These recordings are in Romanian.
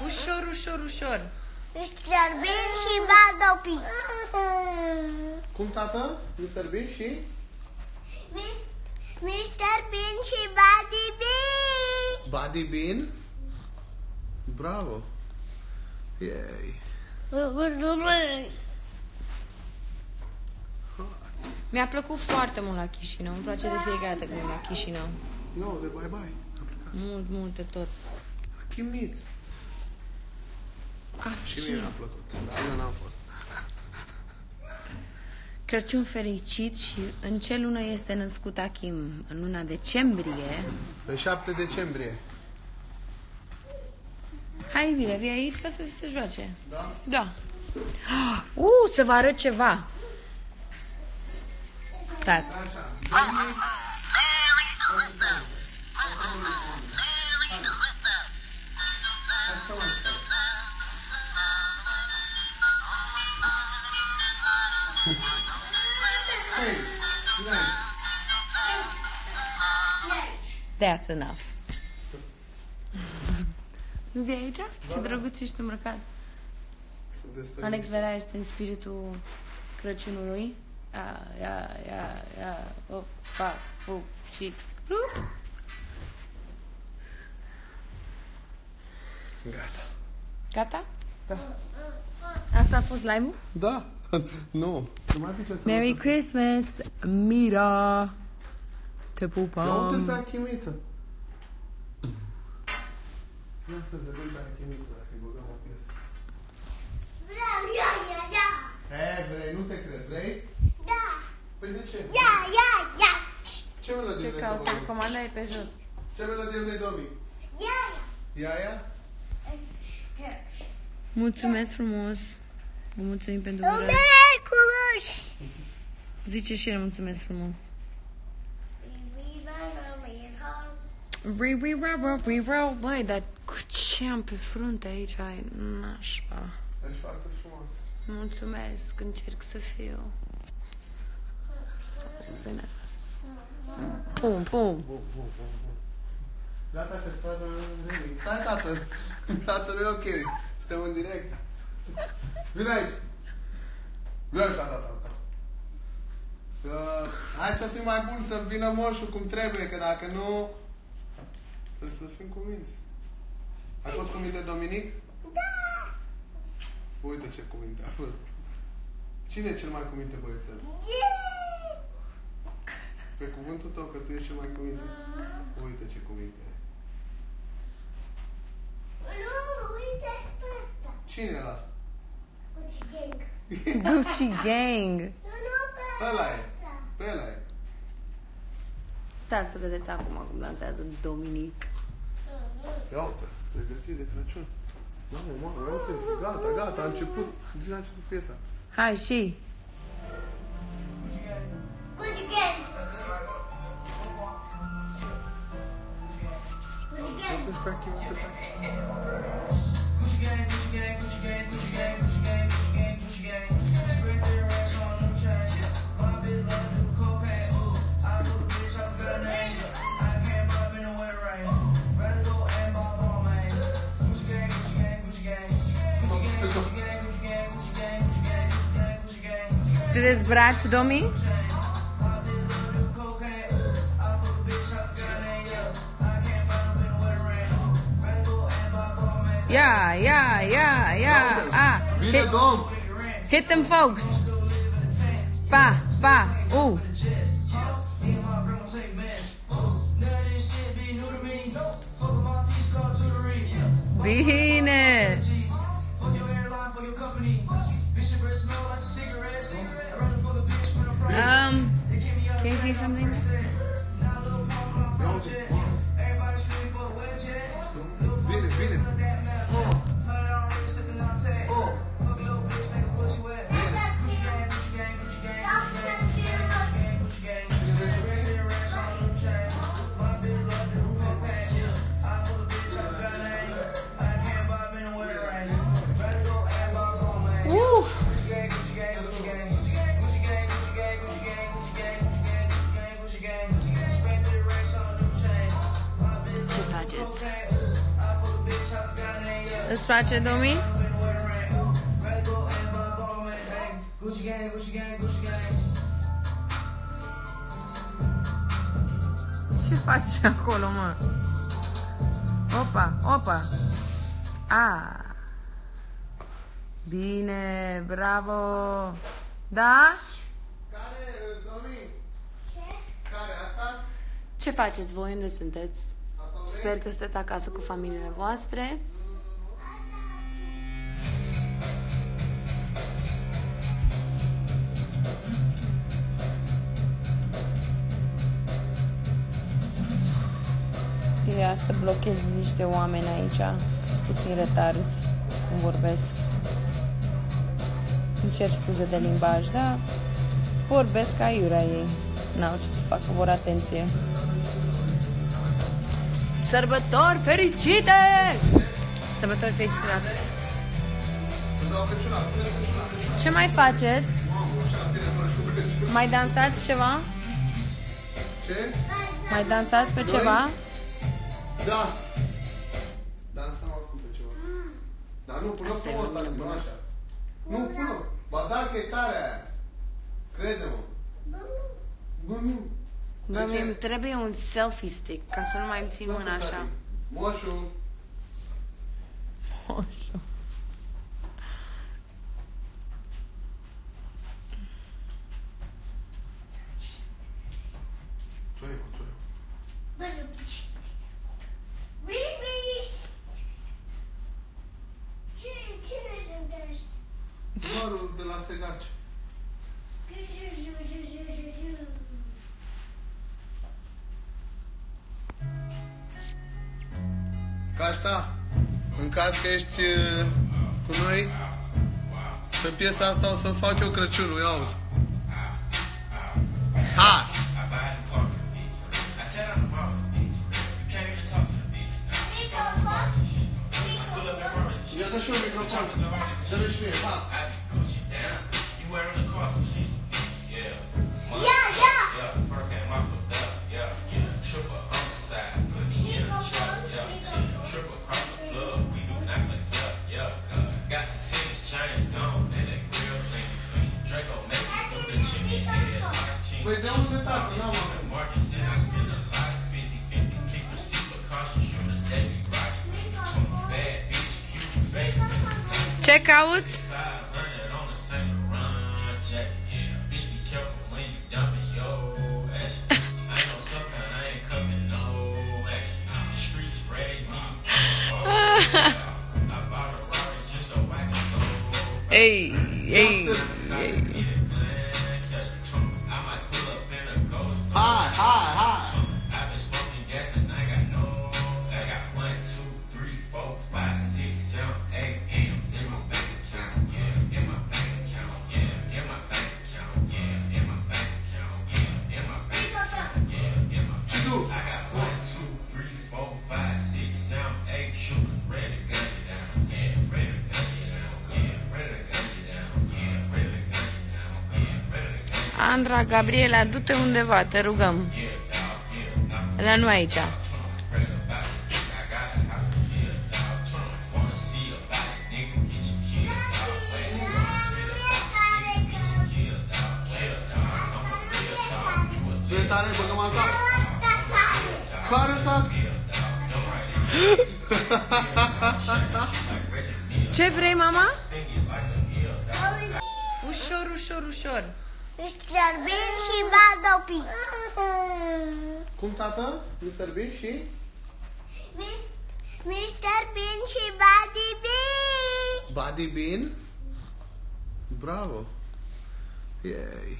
Ușor, ușor, ușor. Mr. Bean și Badopi. Cum, tată? Mr. Bean și? Mr. Bean și Buddy Bean. Buddy Bean? Bravo! Yay! Mi-a plăcut foarte mult la Chișinău. Îmi place de fiecare dată când e la Chișinău. Nu, de bye-bye. Mult, mult de tot. Chimiți. Și mie mi-a plăcut, dar eu n-am fost. Crăciun fericit. Și în ce lună este născut Achim? În luna decembrie. Pe 7 decembrie. Hai, bine, vii aici să se joace. Da? Da. Să vă arăt ceva. Stați. That's enough. Nu vii aici? Ce drăguț ești îmbrăcat. Alex Velea este în spiritul Crăciunului. Ia, opa, și... Gata. Gata? Da. Asta a fost live-ul? Da. Nu. Merry Christmas, Mira. Te Ia uite pupăm. pe Achimiță. Ia să vedem pe Achimiță dacă îi băgăm o piesă. Vreau, ia. Vrei? Nu te cred. Vrei? Da. Păi de ce? Ia. Ce melodie Ce vrei să cauți? băgăm? Comanda e pe jos. Ce melodie vrei, Domi? Ia? Mulțumesc frumos. Vă mulțumim pentru urări. Zice și el mulțumesc frumos. Băi, dar cu ce am pe frunte aici? Ai nașpa. Ești foarte frumos. Mulțumesc, încerc să fiu. Bine. Pum. Gata că s-a revenit. Stai, tată. Tată, nu e ok. Suntem în direct. Vine aici. Vine aici, tata. Hai să fim mai buni, să vină moșul cum trebuie, că dacă nu, trebuie să fim cuminți. Ai fost cuminte, Dominic? Da. Uite ce cuminte a fost. Cine e cel mai cuminte băiețel? Pe cuvântul tău că tu ești cel mai cuminte. Uite ce cuminte. Nu, uite pe ăsta. Cine e ăla? Gucci Gang. Nu, pe Ăla e. Pe ăla e. Stați să vedeți acum cum dansează Dominic. Ia uite, pregătit de Crăciun. Mamă, ia uite, gata, a început. Deja a început piesa. Hai și. Gucci Gang. Atunci pe Achimiță. Te dezbraci, Domi? Yeah. Bine, Dom! Hit them folks. Pa. Bine. Can you say something? Bine. Îți place, Domi? Ce faci acolo, mă? Opa, opa. Bine, bravo. Da? Care, Domi? Ce? Care, asta? Ce faceți voi? Unde sunteți? Sper că sunteți acasă cu familiile voastre. Ia să blochez niște oameni aici, sunt puțin retarzi cum vorbesc. Îmi cer scuze de limbaj, dar vorbesc ca iurea ei. N-au ce să facă, vor atenție. Sărbători fericite! Sărbători fericite! Ce mai faceți? Mai dansați ceva? Ce? Mai dansați pe ceva? Da. Dansăm acum pe ceva. Dar nu, până frumos, dacă nu așa. Nu, până. Ba da, că e tare aia. Crede-mă. Nu. Bă, îmi trebuie un selfie stick, ca să nu mai îmi țin mâna așa. Moșu. Cine sunteți? Doarul de la Segaci. Ca asta, în caz că ești cu noi, pe piesa asta o să-mi fac eu Crăciunul, ia auzi. Hai! Ia dă și un microfon, dă-le și mie, ha! Păi de unde tată, n-am avut. Ce cauți? Ei. Hai! Andra, Gabriela, du-te undeva, te rugăm. La noi aici. E tare, băgăm alta. Care tare? Ce vrei, mama? Ușor. Mr. Bean și Badopi. Cum, tată? Mr. Bean și? Mr. Bean și Buddy Bean. Buddy Bean? Bravo! Yay!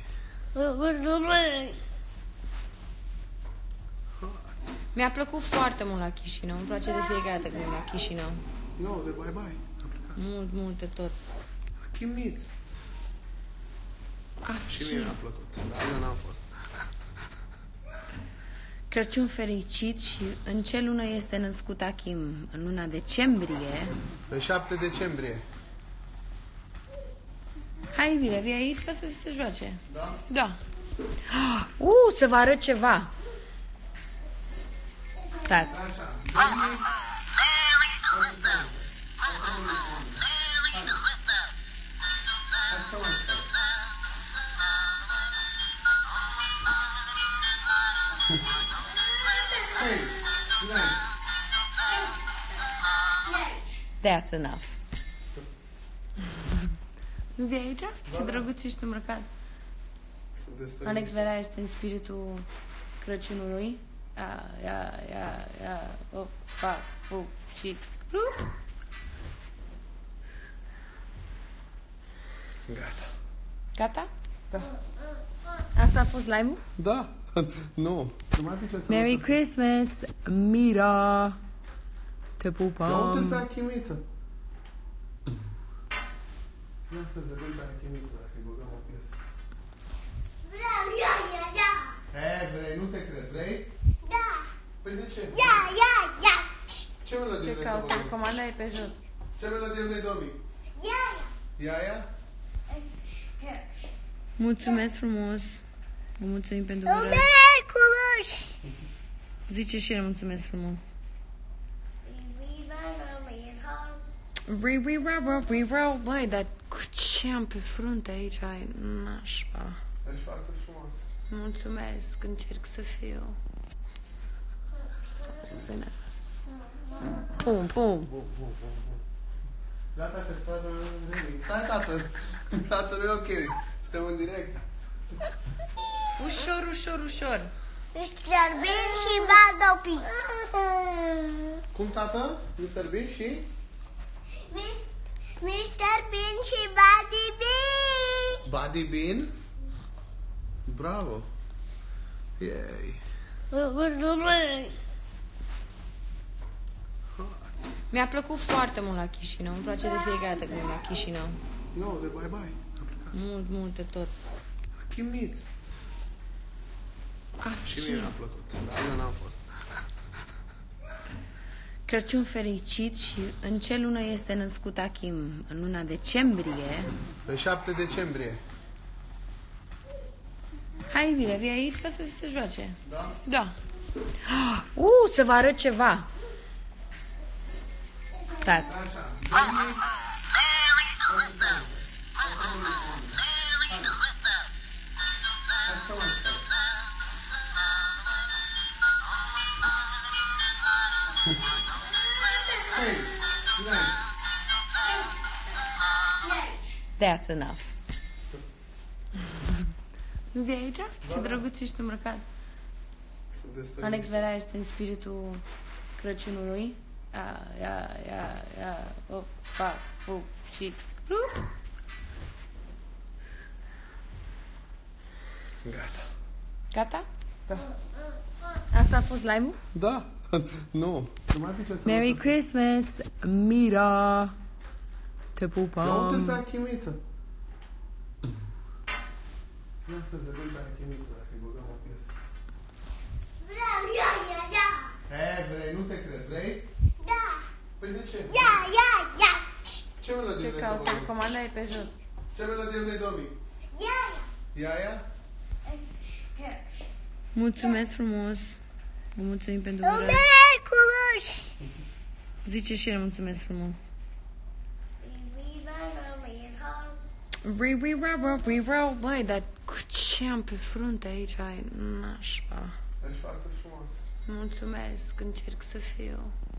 Mi-a plăcut foarte mult la Chișinău. Îmi place de fiecare dată când vin la Chișinău. Nu, de bye-bye. Mult de tot. Chimit. Și mie mi-a plăcut, dar eu n-am fost. Crăciun fericit. Și în ce lună este născut Achim? În luna decembrie. În 7 decembrie. Hai, bine, vii aici ca să se joace. Da. Să vă arăt ceva. Stați. That's enough. Nu vii aici? Ce drăguț ești îmbrăcat. Alex Velea este în spiritul Crăciunului. Ia, opa, pup și plup. Gata. Gata? Da. Asta a fost live-ul? Da. Nu. Merry Christmas, Mira. Te Ia uite pupăm. pe Achimiță. Ia să vedem pe Achimiță dacă îi băgăm o piesă. Vreau, ia. Vrei? Nu te cred. Vrei? Da. Păi de ce? Ia. Ce melodie Ce vrei să cauți? băgăm? Comanda e pe jos. Ce melodie vrei, Domi? Ia. Iaia? Mulțumesc frumos. Vă mulțumim pentru urări. Mercuros. Zice și el mulțumesc frumos. Băi, dar cu ce am pe frunte aici? Ai nașpa. Ești foarte frumos. Mulțumesc, încerc să fiu. Bine. Pum. Gata că s-a revenit. Stai, tată. Tată, nu e ok. Suntem în direct. Ușor. Mr. Bean și Badopi. Cum, tată? Mr. Bean și? Mr. Bean și Buddy Bee. Buddy Bean? Bravo. Yay. Mi-a plăcut foarte mult la Chișinău. Îmi place de fiecare dată când e la Chișinău. Nu, de bye-bye. A plecat. Mult de tot. Chimiț. Și mie mi-a plăcut. Dar eu n-am fost. Crăciun fericit și în ce lună este născut Achim? În luna decembrie. Pe 7 decembrie. Hai, bine, vii aici ca să se joace. Da? Da. Să vă arăt ceva. Stați. That's enough. Nu vii aici? Ce drăguț ești îmbrăcat. Alex Velea este în spiritul Crăciunului. Ia, opa, pup și plup. Gata? Da. Asta a fost live-ul? Da. Nu. Merry Christmas, Mira. Te Ia uite pe pupăm. Achimiță. Ia să vedem pe Achimiță dacă îi băgăm o piesă. Vreau, ia. Vrei? Nu te cred. Vrei? Da. Păi de ce? Ia. Ce melodie Ce vrei să cauți? băgăm? Comanda e pe jos. Ce melodie vrei, Domi? Ia. Iaia? Mulțumesc frumos. Vă mulțumim pentru urări. Mercuros. Zice și el mulțumesc frumos. Băi, dar cu ce am pe frunte aici? Ai nașpa. Ești foarte frumos. Mulțumesc, încerc să fiu.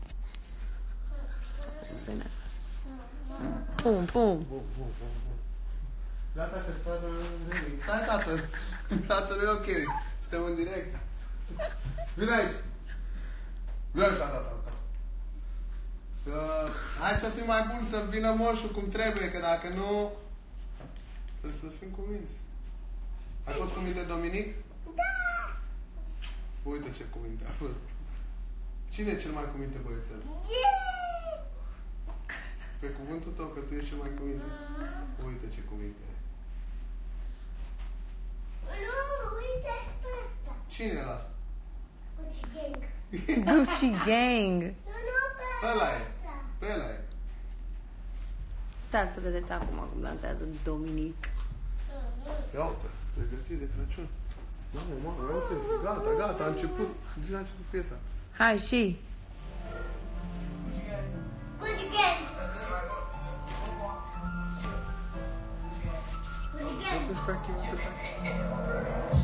Bine. Pum. Gata că s-a revenit. Stai, tată. Tată, nu e ok. Suntem în direct. Vine aici. Vine aici, tata. Hai să fim mai buni, să vină moșul cum trebuie, că dacă nu, trebuie să fim cuminți. Ai fost cuminte, Dominic? Da. Uite ce cuminte a fost. Cine e cel mai cuminte băiețel? Pe cuvântul tău că tu ești cel mai cuminte. Uite ce cuminte. Nu, uite pe ăsta. Cine e ăla? Gucci Gang. Nu, pe Ăla e. ăsta. Pe ăla e. Stați să vedeți acum cum dansează Dominic. Ia uite, pregătit de Crăciun. Mamă, ia uite, gata, a început. Deja a început piesa. Hai și. Gucci Gang. Atunci pe aici, uite pe aici.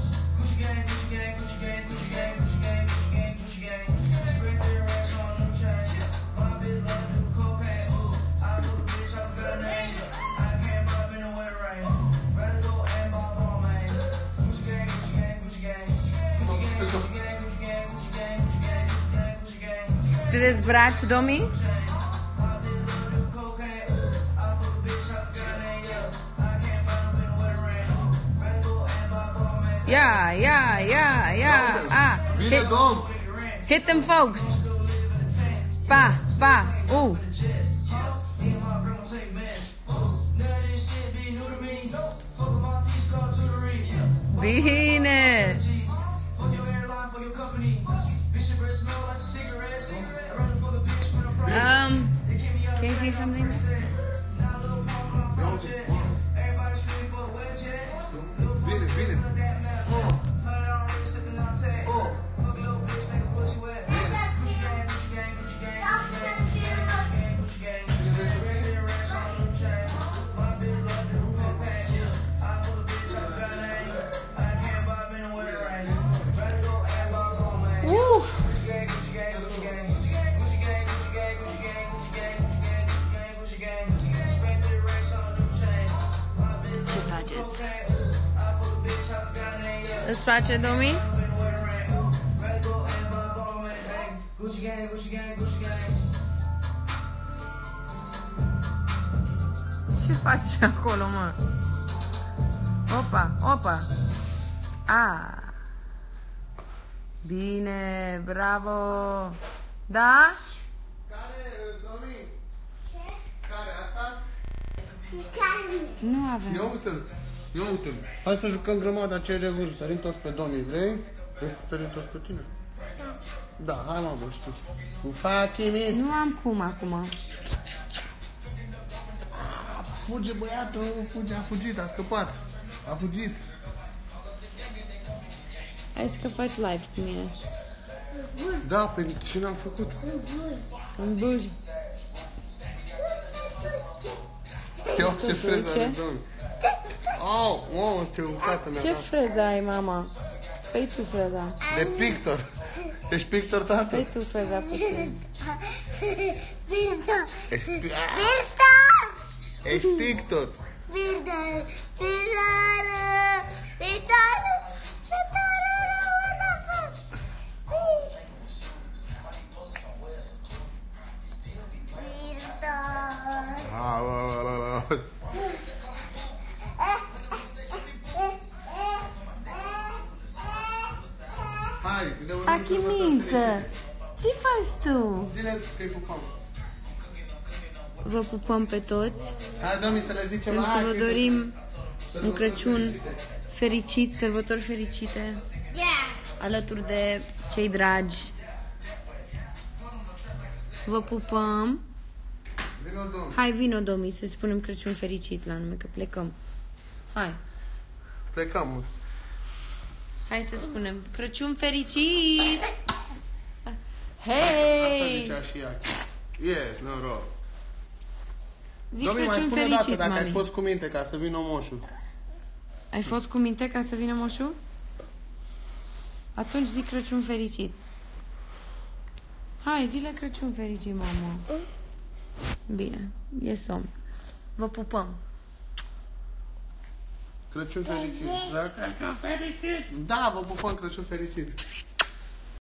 Te dezbraci, Domi? Yeah. Bine, domn! Hit them folks. Pa. Bine. Can you say something? Bine. Ce faceți? Îți place, Domi? Ce faci acolo, mă? Opa. Bine, bravo. Da? Care, Domi? Ce? Care, asta? Nu avem. Ia uite-l. Hai să jucăm grămada ce revâr. Sărim toți pe Domi, vrei? Vrei să sărim toți pe tine? Da, hai mă, bă, știu. Ufachimit. Nu am cum acum. Fuge băiatul, a fugit, a scăpat. A fugit. Hai să faci live cu mine. Da, pe ce n-am făcut? În buj. Ia uite ce freză are, Domi. Mamă, ce ucată mi-a Ce dat. freză ai, mama? Fă-i tu freza. De pictor. Ești pictor, tată? Fă-i tu freza puțin. Ești pictor. Hai, Achimință, ce faci tu? Zile că-i pupăm. Vă pupăm pe toți. Hai, Domi, să le zicem. Vrem să vă dorim un Crăciun fericit, sărbători fericite, alături de cei dragi. Vă pupăm. Vino, Domi. Hai, vino, Domi, să spunem Crăciun fericit la nume, că plecăm. Hai. Plecăm. Hai să spunem Crăciun fericit! Asta Hei! zicea și ea. Yes, noroc. Zic Domi, mai Crăciun spune o dată fericit, dacă ai mami. fost cu minte ca să vină moșul. Ai fost cu minte ca să vină moșul? Atunci zic Crăciun fericit. Hai, zile Crăciun fericit, mamă. Bine, e somn. Vă pupăm. Crăciun fericit. Da, Crăciun fericit. Da, vă pupăm, Crăciun fericit.